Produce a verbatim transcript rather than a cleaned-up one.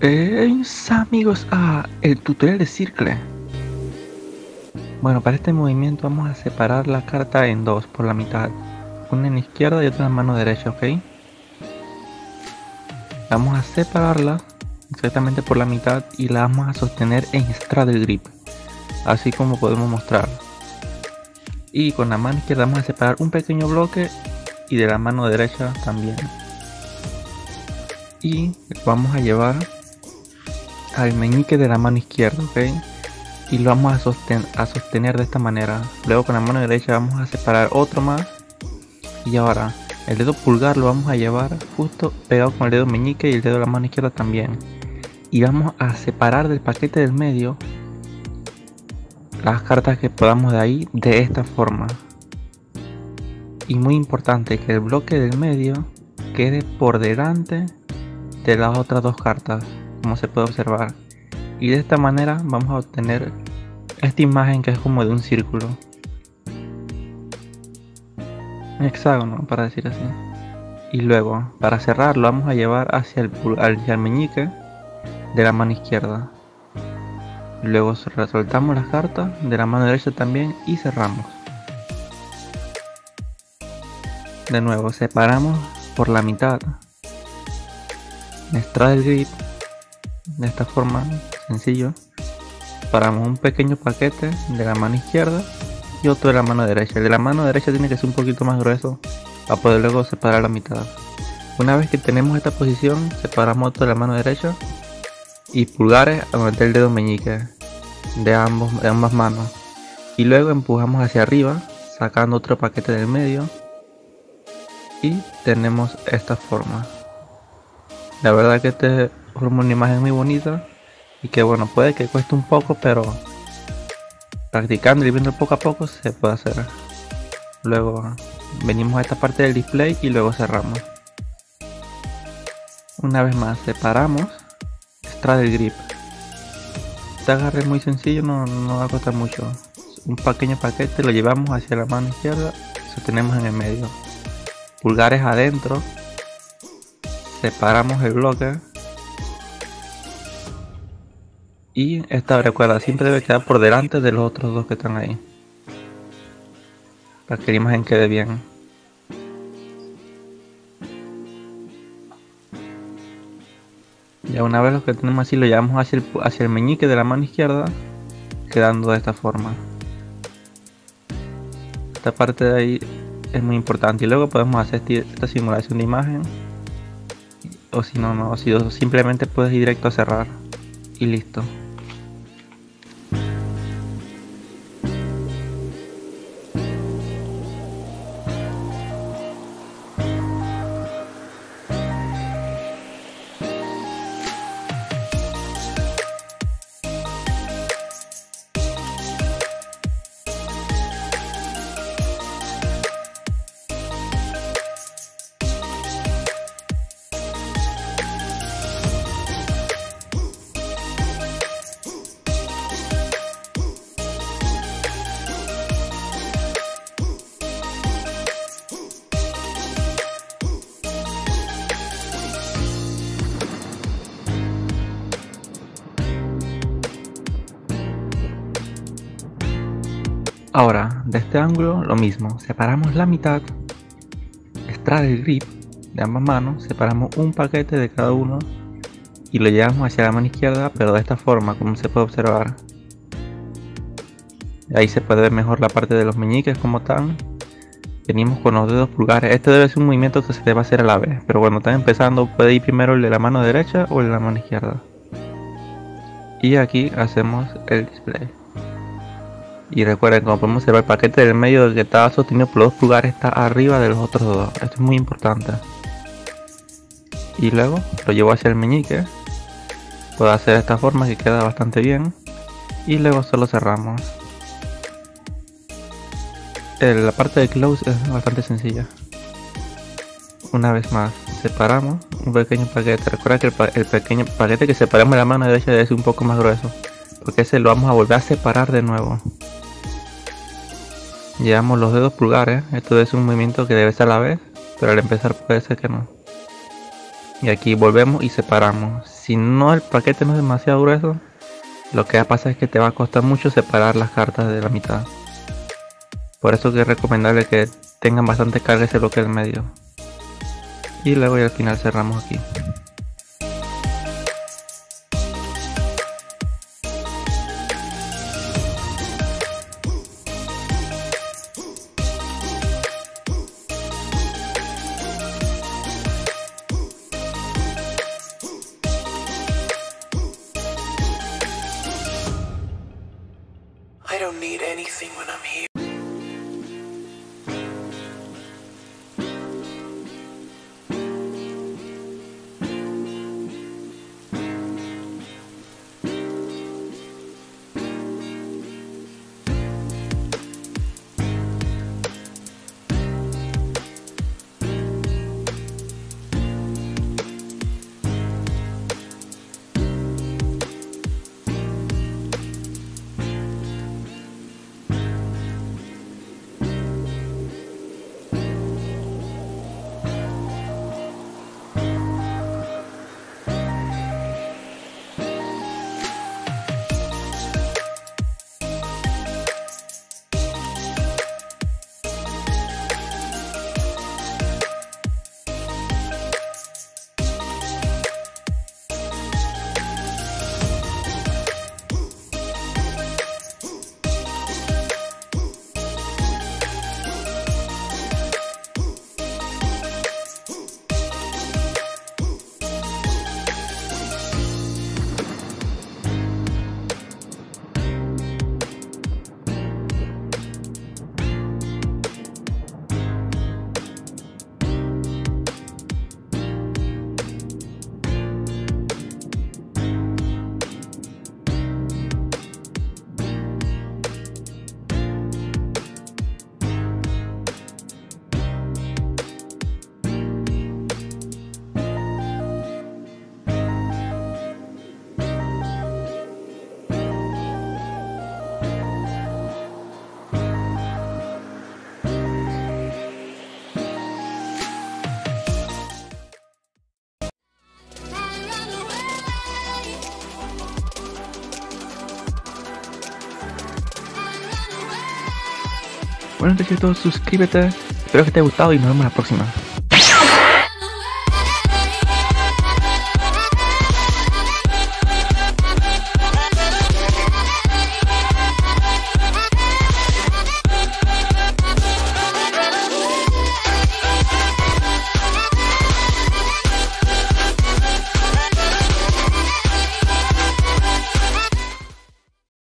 Eh, amigos a el tutorial de Circle. Bueno, para este movimiento vamos a separar la carta en dos por la mitad, una en la izquierda y otra en la mano derecha, ¿ok? Vamos a separarla exactamente por la mitad y la vamos a sostener en straddle grip, así como podemos mostrar. Y con la mano izquierda vamos a separar un pequeño bloque y de la mano derecha también. Y vamos a llevar al meñique de la mano izquierda, ¿ok? Y lo vamos a, sosten a sostener de esta manera. Luego con la mano derecha vamos a separar otro más. Y ahora el dedo pulgar lo vamos a llevar justo pegado con el dedo meñique y el dedo de la mano izquierda también. Y vamos a separar del paquete del medio las cartas que podamos de ahí de esta forma. Y muy importante que el bloque del medio quede por delante de las otras dos cartas, como se puede observar. Y de esta manera vamos a obtener esta imagen que es como de un círculo, un hexágono para decir así. Y luego para cerrarlo vamos a llevar hacia el, hacia el meñique de la mano izquierda. Luego resaltamos las cartas de la mano derecha también y cerramos. De nuevo separamos por la mitad, straddle grip, de esta forma, sencillo. Separamos un pequeño paquete de la mano izquierda y otro de la mano derecha. El de la mano derecha tiene que ser un poquito más grueso para poder luego separar la mitad. Una vez que tenemos esta posición, separamos otro de la mano derecha y pulgares a meter el dedo meñique de, ambos, de ambas manos. Y luego empujamos hacia arriba, sacando otro paquete del medio. Y tenemos esta forma. La verdad que este forma una imagen muy bonita. Y que bueno, puede que cueste un poco, pero practicando y viendo poco a poco se puede hacer. Luego venimos a esta parte del display y luego cerramos. Una vez más separamos, straddle grip. Este agarre es muy sencillo, no, no va a costar mucho. Un pequeño paquete lo llevamos hacia la mano izquierda y sostenemos en el medio. Pulgares adentro, separamos el bloque. Y esta, recuerda, siempre debe quedar por delante de los otros dos que están ahí, para que la imagen quede bien. Ya una vez lo que tenemos así, lo llevamos hacia el, hacia el meñique de la mano izquierda, quedando de esta forma. Esta parte de ahí es muy importante y luego podemos hacer esta simulación de imagen, o si no, no, si simplemente puedes ir directo a cerrar y listo. Ahora, de este ángulo lo mismo, separamos la mitad, straddle grip de ambas manos, separamos un paquete de cada uno y lo llevamos hacia la mano izquierda, pero de esta forma, como se puede observar. Ahí se puede ver mejor la parte de los meñiques como están. Venimos con los dedos pulgares, este debe ser un movimiento que se debe hacer a la vez, pero bueno, están empezando, puede ir primero el de la mano derecha o el de la mano izquierda. Y aquí hacemos el display. Y recuerden, como podemos observar, el paquete del medio del que estaba sostenido por los dos pulgares está arriba de los otros dos. Esto es muy importante. Y luego lo llevo hacia el meñique. Puedo hacer de esta forma que queda bastante bien. Y luego solo cerramos. El, la parte de close es bastante sencilla. Una vez más, separamos un pequeño paquete. Recuerda que el, pa el pequeño paquete que separamos de la mano derecha debe ser un poco más grueso, porque ese lo vamos a volver a separar de nuevo. Llevamos los dedos pulgares, esto es un movimiento que debe ser a la vez, pero al empezar puede ser que no. Y aquí volvemos y separamos. Si no, el paquete no es demasiado grueso, lo que va a pasar es que te va a costar mucho separar las cartas de la mitad. Por eso que es recomendable que tengan bastante carga ese bloque del medio. Y luego y al final cerramos aquí. I don't need anything when I'm here. Bueno, entonces todo, suscríbete. Espero que te haya gustado y nos vemos la próxima.